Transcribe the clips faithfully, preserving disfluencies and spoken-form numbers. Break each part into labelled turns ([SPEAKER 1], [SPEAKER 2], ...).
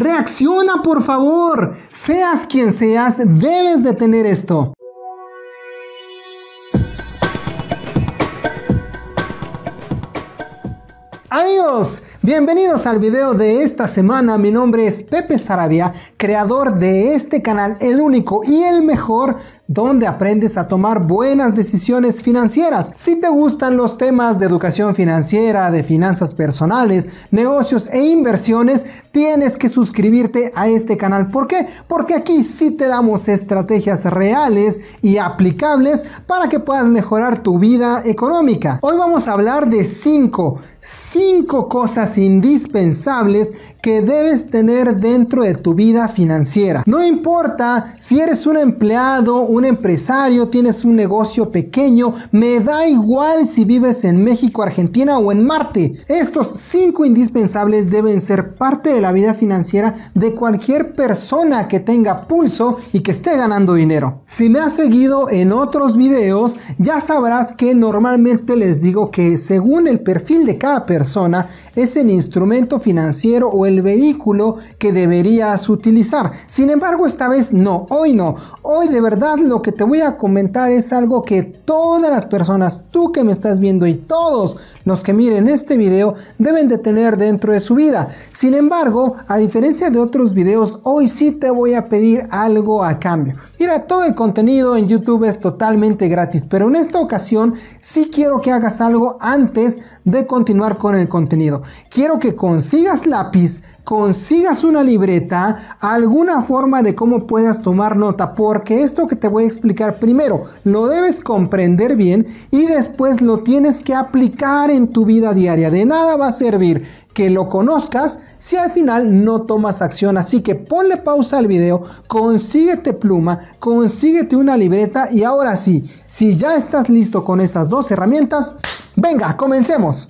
[SPEAKER 1] Reacciona, por favor. Seas quien seas, debes de tener esto. Amigos, bienvenidos al video de esta semana. Mi nombre es Pepe Saravia, creador de este canal, el único y el mejor, donde aprendes a tomar buenas decisiones financieras. Si te gustan los temas de educación financiera, de finanzas personales, negocios e inversiones, tienes que suscribirte a este canal. ¿Por qué? Porque aquí sí te damos estrategias reales y aplicables para que puedas mejorar tu vida económica. Hoy vamos a hablar de cinco, cinco cosas indispensables que debes tener dentro de tu vida financiera. No importa si eres un empleado, un empresario, tienes un negocio pequeño, me da igual si vives en México, Argentina o en Marte. Estos cinco indispensables deben ser parte de la vida financiera de cualquier persona que tenga pulso y que esté ganando dinero. Si me has seguido en otros videos, ya sabrás que normalmente les digo que según el perfil de cada persona es el instrumento financiero o el vehículo que deberías utilizar. Sin embargo, esta vez no, hoy no. Hoy de verdad lo que te voy a comentar es algo que todas las personas, tú que me estás viendo y todos los que miren este video, deben de tener dentro de su vida. Sin embargo, a diferencia de otros videos, hoy sí te voy a pedir algo a cambio. Mira, todo el contenido en YouTube es totalmente gratis, pero en esta ocasión sí quiero que hagas algo antes de continuar con el contenido. Quiero que consigas lápiz, consigas una libreta, alguna forma de cómo puedas tomar nota, porque esto que te voy a explicar primero lo debes comprender bien y después lo tienes que aplicar en tu vida diaria. De nada va a servir que lo conozcas si al final no tomas acción. Así que ponle pausa al video, consíguete pluma, consíguete una libreta y ahora sí, si ya estás listo con esas dos herramientas, venga, comencemos.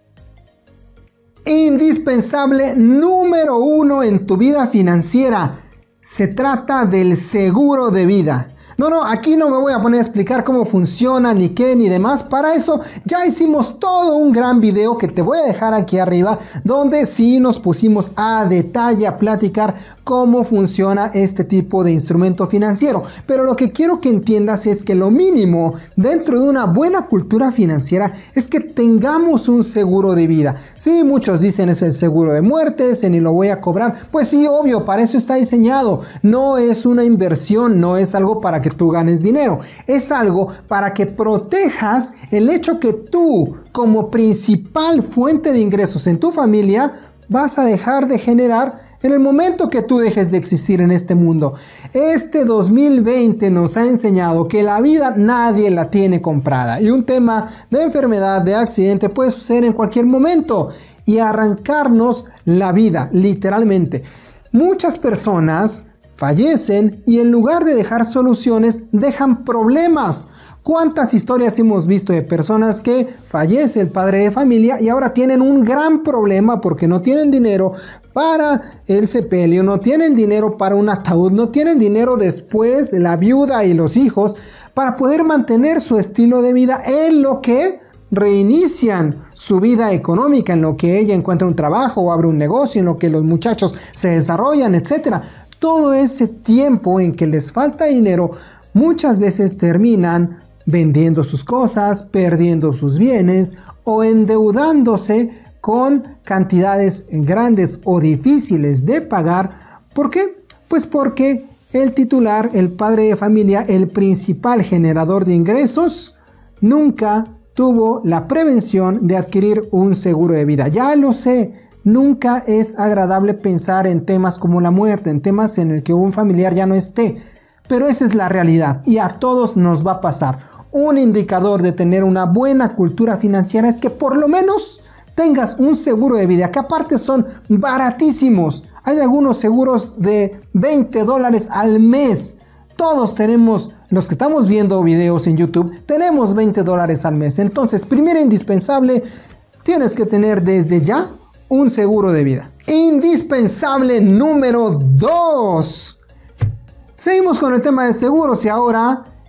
[SPEAKER 1] Indispensable número uno en tu vida financiera. Se trata del seguro de vida. No, no, aquí no me voy a poner a explicar cómo funciona, ni qué, ni demás. Para eso ya hicimos todo un gran video que te voy a dejar aquí arriba, donde sí nos pusimos a detalle a platicar cómo funciona este tipo de instrumento financiero. Pero lo que quiero que entiendas es que lo mínimo dentro de una buena cultura financiera es que tengamos un seguro de vida. Sí, muchos dicen es el seguro de muerte, ese ni lo voy a cobrar. Pues sí, obvio, para eso está diseñado. No es una inversión, no es algo para que tú ganes dinero. Es algo para que protejas el hecho que tú, como principal fuente de ingresos en tu familia, vas a dejar de generar en el momento que tú dejes de existir en este mundo. Este dos mil veinte nos ha enseñado que la vida nadie la tiene comprada y un tema de enfermedad, de accidente puede suceder en cualquier momento y arrancarnos la vida, literalmente. Muchas personas fallecen y en lugar de dejar soluciones, dejan problemas. ¿Cuántas historias hemos visto de personas que fallece el padre de familia y ahora tienen un gran problema porque no tienen dinero para el sepelio, no tienen dinero para un ataúd, no tienen dinero después, la viuda y los hijos, para poder mantener su estilo de vida en lo que reinician su vida económica, en lo que ella encuentra un trabajo o abre un negocio, en lo que los muchachos se desarrollan, etcétera? Todo ese tiempo en que les falta dinero, muchas veces terminan vendiendo sus cosas, perdiendo sus bienes o endeudándose con cantidades grandes o difíciles de pagar. ¿Por qué? Pues porque el titular, el padre de familia, el principal generador de ingresos, nunca tuvo la prevención de adquirir un seguro de vida. Ya lo sé, nunca es agradable pensar en temas como la muerte, en temas en el que un familiar ya no esté, pero esa es la realidad y a todos nos va a pasar. Un indicador de tener una buena cultura financiera es que por lo menos tengas un seguro de vida, que aparte son baratísimos. Hay algunos seguros de veinte dólares al mes. Todos tenemos, los que estamos viendo videos en YouTube, tenemos veinte dólares al mes. Entonces, primero indispensable, tienes que tener desde ya un seguro de vida. Indispensable número dos. Seguimos con el tema de seguros y ahora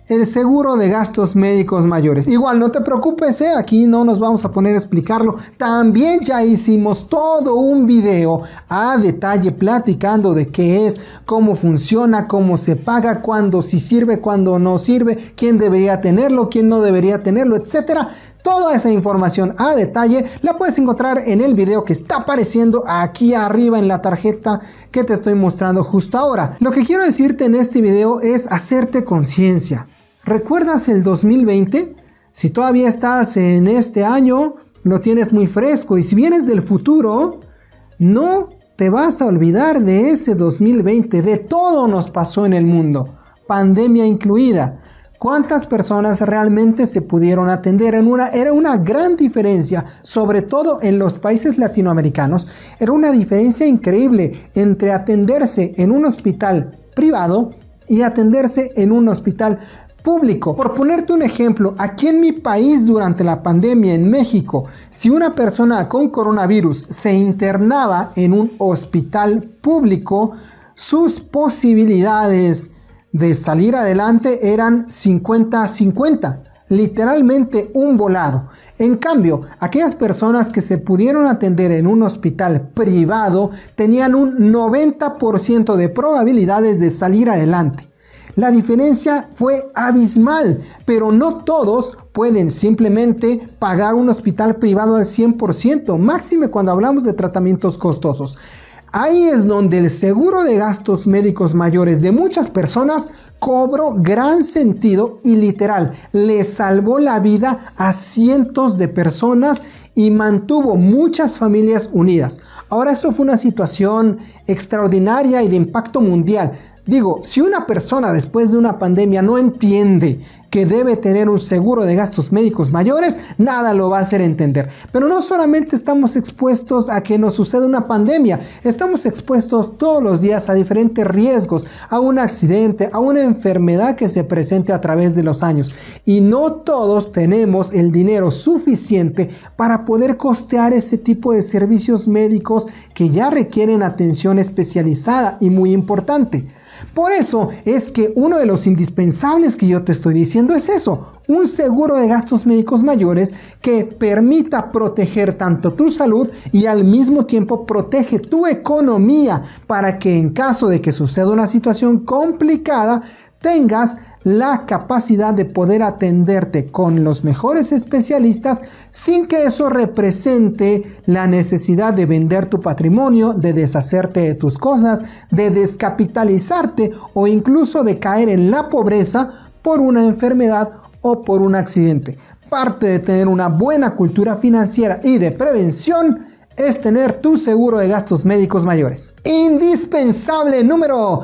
[SPEAKER 1] el seguro de gastos médicos mayores. Igual no te preocupes, ¿eh? Aquí no nos vamos a poner a explicarlo. También ya hicimos todo un video a detalle platicando de qué es, cómo funciona, cómo se paga, cuándo sí sirve, cuándo no sirve, quién debería tenerlo, quién no debería tenerlo, etcétera. Toda esa información a detalle la puedes encontrar en el video que está apareciendo aquí arriba en la tarjeta que te estoy mostrando justo ahora. Lo que quiero decirte en este video es hacerte conciencia. ¿Recuerdas el dos mil veinte? Si todavía estás en este año, lo tienes muy fresco. Y si vienes del futuro, no te vas a olvidar de ese dos mil veinte. De todo nos pasó en el mundo, pandemia incluida. ¿Cuántas personas realmente se pudieron atender? En una, era una gran diferencia, sobre todo en los países latinoamericanos. Era una diferencia increíble entre atenderse en un hospital privado y atenderse en un hospital público. Por ponerte un ejemplo, aquí en mi país durante la pandemia en México, si una persona con coronavirus se internaba en un hospital público, sus posibilidades de salir adelante eran cincuenta a cincuenta, literalmente un volado. En cambio, aquellas personas que se pudieron atender en un hospital privado tenían un noventa por ciento de probabilidades de salir adelante. La diferencia fue abismal, pero no todos pueden simplemente pagar un hospital privado al cien por ciento, máxime cuando hablamos de tratamientos costosos. Ahí es donde el seguro de gastos médicos mayores de muchas personas cobró gran sentido y literal, le salvó la vida a cientos de personas y mantuvo muchas familias unidas. Ahora, eso fue una situación extraordinaria y de impacto mundial. Digo, si una persona después de una pandemia no entiende que debe tener un seguro de gastos médicos mayores, nada lo va a hacer entender. Pero no solamente estamos expuestos a que nos suceda una pandemia, estamos expuestos todos los días a diferentes riesgos, a un accidente, a una enfermedad que se presente a través de los años. Y no todos tenemos el dinero suficiente para poder costear ese tipo de servicios médicos que ya requieren atención especializada y muy importante. Por eso es que uno de los indispensables que yo te estoy diciendo es eso, un seguro de gastos médicos mayores que permita proteger tanto tu salud y al mismo tiempo protege tu economía para que en caso de que suceda una situación complicada tengas la capacidad de poder atenderte con los mejores especialistas sin que eso represente la necesidad de vender tu patrimonio, de deshacerte de tus cosas, de descapitalizarte o incluso de caer en la pobreza por una enfermedad o por un accidente. Parte de tener una buena cultura financiera y de prevención es tener tu seguro de gastos médicos mayores. Indispensable número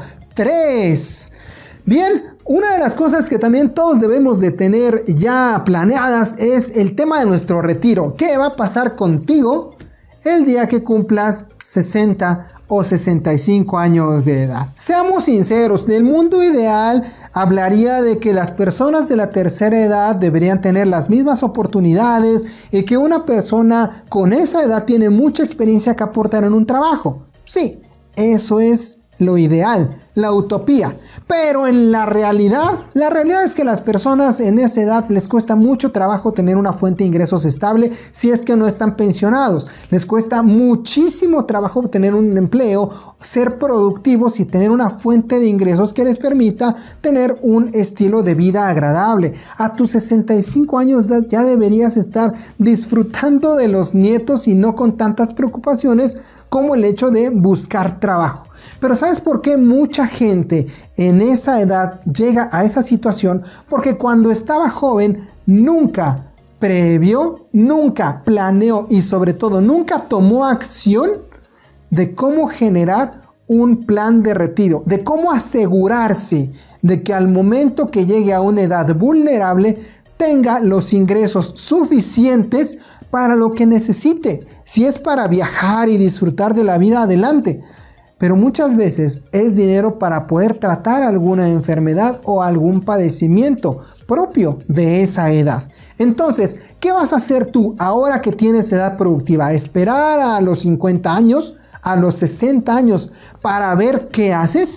[SPEAKER 1] tres. Bien, una de las cosas que también todos debemos de tener ya planeadas es el tema de nuestro retiro. ¿Qué va a pasar contigo el día que cumplas sesenta o sesenta y cinco años de edad? Seamos sinceros, el mundo ideal hablaría de que las personas de la tercera edad deberían tener las mismas oportunidades y que una persona con esa edad tiene mucha experiencia que aportar en un trabajo. Sí, eso es lo ideal, la utopía. Pero en la realidad, la realidad es que las personas en esa edad les cuesta mucho trabajo tener una fuente de ingresos estable si es que no están pensionados. Les cuesta muchísimo trabajo tener un empleo, ser productivos y tener una fuente de ingresos que les permita tener un estilo de vida agradable. A tus sesenta y cinco años de edad ya deberías estar disfrutando de los nietos y no con tantas preocupaciones como el hecho de buscar trabajo. Pero ¿sabes por qué mucha gente en esa edad llega a esa situación? Porque cuando estaba joven nunca previó, nunca planeó y sobre todo nunca tomó acción de cómo generar un plan de retiro, de cómo asegurarse de que al momento que llegue a una edad vulnerable tenga los ingresos suficientes para lo que necesite. Si es para viajar y disfrutar de la vida, adelante. Pero muchas veces es dinero para poder tratar alguna enfermedad o algún padecimiento propio de esa edad. Entonces, ¿qué vas a hacer tú ahora que tienes edad productiva? ¿Esperar a los cincuenta años, a los sesenta años para ver qué haces?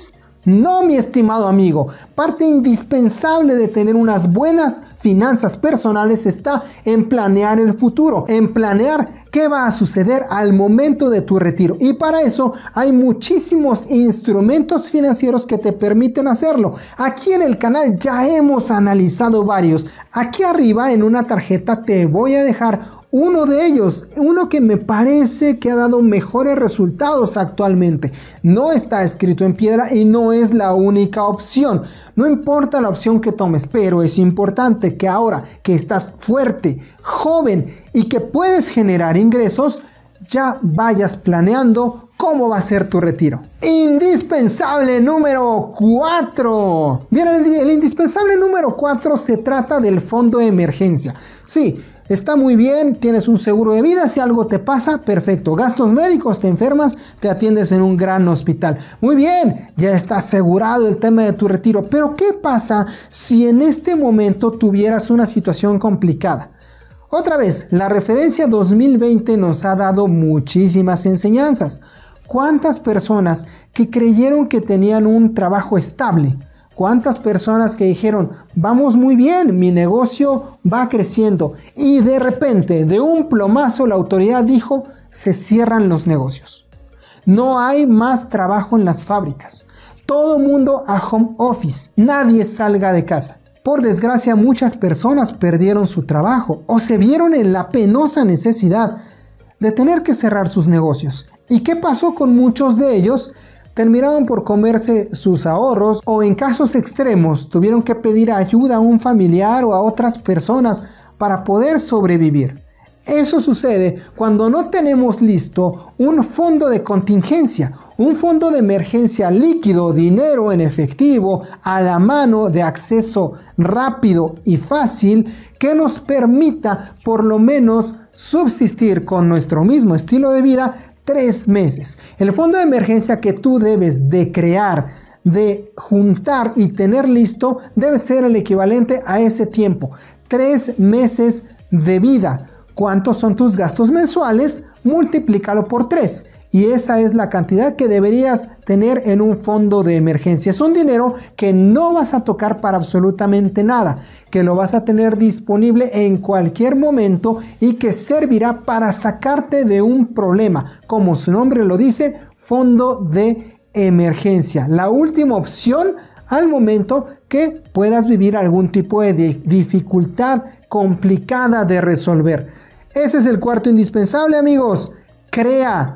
[SPEAKER 1] No, mi estimado amigo, parte indispensable de tener unas buenas finanzas personales está en planear el futuro, en planear qué va a suceder al momento de tu retiro. Y para eso hay muchísimos instrumentos financieros que te permiten hacerlo. Aquí en el canal ya hemos analizado varios. Aquí arriba en una tarjeta te voy a dejar uno de ellos, uno que me parece que ha dado mejores resultados actualmente. No está escrito en piedra y no es la única opción. No importa la opción que tomes, pero es importante que ahora que estás fuerte, joven y que puedes generar ingresos, ya vayas planeando cómo va a ser tu retiro. Indispensable número cuatro. Bien, el, el indispensable número cuatro se trata del fondo de emergencia. Sí, está muy bien, tienes un seguro de vida, si algo te pasa, perfecto. Gastos médicos, te enfermas, te atiendes en un gran hospital. Muy bien, ya está asegurado el tema de tu retiro. Pero ¿qué pasa si en este momento tuvieras una situación complicada? Otra vez, la referencia dos mil veinte nos ha dado muchísimas enseñanzas. ¿Cuántas personas que creyeron que tenían un trabajo estable? ¿Cuántas personas que dijeron, vamos muy bien, mi negocio va creciendo? Y de repente, de un plomazo, la autoridad dijo, se cierran los negocios. No hay más trabajo en las fábricas. Todo mundo a home office. Nadie salga de casa. Por desgracia, muchas personas perdieron su trabajo o se vieron en la penosa necesidad de tener que cerrar sus negocios. ¿Y qué pasó con muchos de ellos? Terminaron por comerse sus ahorros o en casos extremos tuvieron que pedir ayuda a un familiar o a otras personas para poder sobrevivir. Eso sucede cuando no tenemos listo un fondo de contingencia, un fondo de emergencia líquido, dinero en efectivo, a la mano, de acceso rápido y fácil, que nos permita por lo menos subsistir con nuestro mismo estilo de vida tres meses. El fondo de emergencia que tú debes de crear, de juntar y tener listo, debe ser el equivalente a ese tiempo. Tres meses de vida. ¿Cuántos son tus gastos mensuales? Multiplícalo por tres. Y esa es la cantidad que deberías tener en un fondo de emergencia. Es un dinero que no vas a tocar para absolutamente nada, que lo vas a tener disponible en cualquier momento y que servirá para sacarte de un problema. Como su nombre lo dice, fondo de emergencia. La última opción al momento que puedas vivir algún tipo de dificultad complicada de resolver. Ese es el cuarto indispensable, amigos. Crea,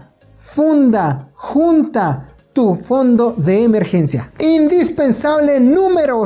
[SPEAKER 1] funda, junta tu fondo de emergencia. Indispensable número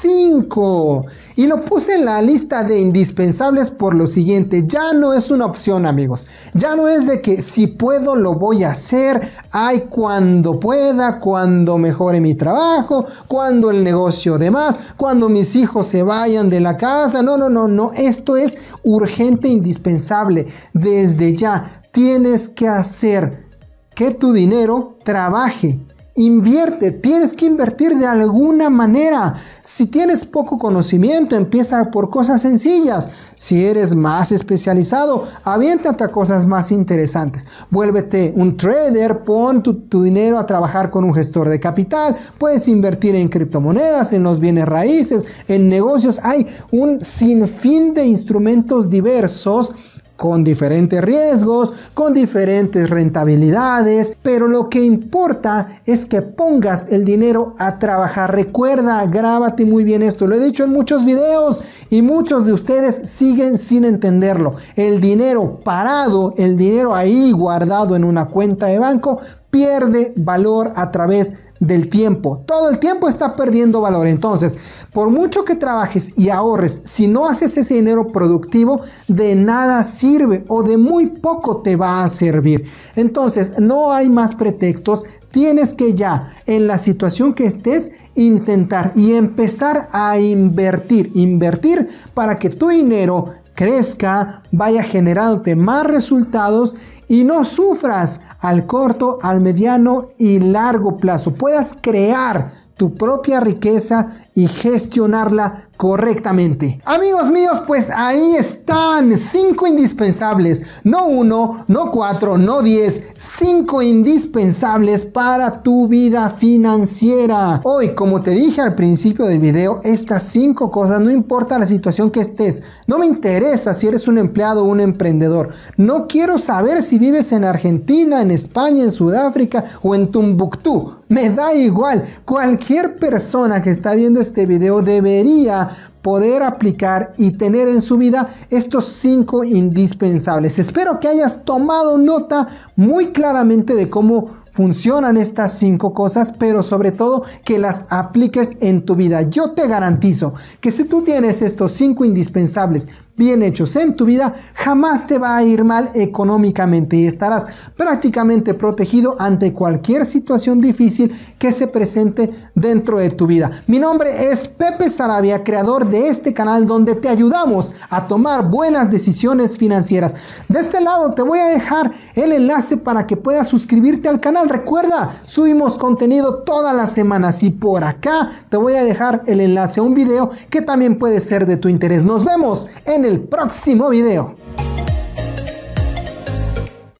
[SPEAKER 1] cinco. Y lo puse en la lista de indispensables por lo siguiente. Ya no es una opción, amigos. Ya no es de que si puedo lo voy a hacer. Ay, cuando pueda, cuando mejore mi trabajo, cuando el negocio de más, cuando mis hijos se vayan de la casa. No, no, no, no. Esto es urgente, indispensable. Desde ya tienes que hacer que tu dinero trabaje. Invierte, tienes que invertir de alguna manera. Si tienes poco conocimiento, empieza por cosas sencillas. Si eres más especializado, aviéntate a cosas más interesantes. Vuélvete un trader, pon tu, tu dinero a trabajar con un gestor de capital. Puedes invertir en criptomonedas, en los bienes raíces, en negocios. Hay un sinfín de instrumentos diversos con diferentes riesgos, con diferentes rentabilidades, pero lo que importa es que pongas el dinero a trabajar. Recuerda, grábate muy bien esto, lo he dicho en muchos videos y muchos de ustedes siguen sin entenderlo. El dinero parado, el dinero ahí guardado en una cuenta de banco, pierde valor a través del tiempo. Todo el tiempo está perdiendo valor. Entonces, por mucho que trabajes y ahorres, si no haces ese dinero productivo, de nada sirve o de muy poco te va a servir. Entonces, no hay más pretextos. Tienes que ya, en la situación que estés, intentar y empezar a invertir. Invertir para que tu dinero crezca, vaya generándote más resultados y no sufras al corto, al mediano y largo plazo. Puedas crear tu propia riqueza y gestionarla correctamente. Amigos míos, pues ahí están cinco indispensables, no uno, no cuatro, no diez, cinco indispensables para tu vida financiera. Hoy, como te dije al principio del video, estas cinco cosas, no importa la situación que estés, no me interesa si eres un empleado o un emprendedor, no quiero saber si vives en Argentina, en España, en Sudáfrica o en Tumbuctú. Me da igual, cualquier persona que está viendo este video debería poder aplicar y tener en su vida estos cinco indispensables. Espero que hayas tomado nota muy claramente de cómo funcionan estas cinco cosas, pero sobre todo que las apliques en tu vida. Yo te garantizo que si tú tienes estos cinco indispensables bien hechos en tu vida, jamás te va a ir mal económicamente y estarás prácticamente protegido ante cualquier situación difícil que se presente dentro de tu vida. Mi nombre es Pepe Sarabia, creador de este canal donde te ayudamos a tomar buenas decisiones financieras. De este lado te voy a dejar el enlace para que puedas suscribirte al canal. Recuerda, subimos contenido todas las semanas y por acá te voy a dejar el enlace a un video que también puede ser de tu interés. Nos vemos en el próximo video.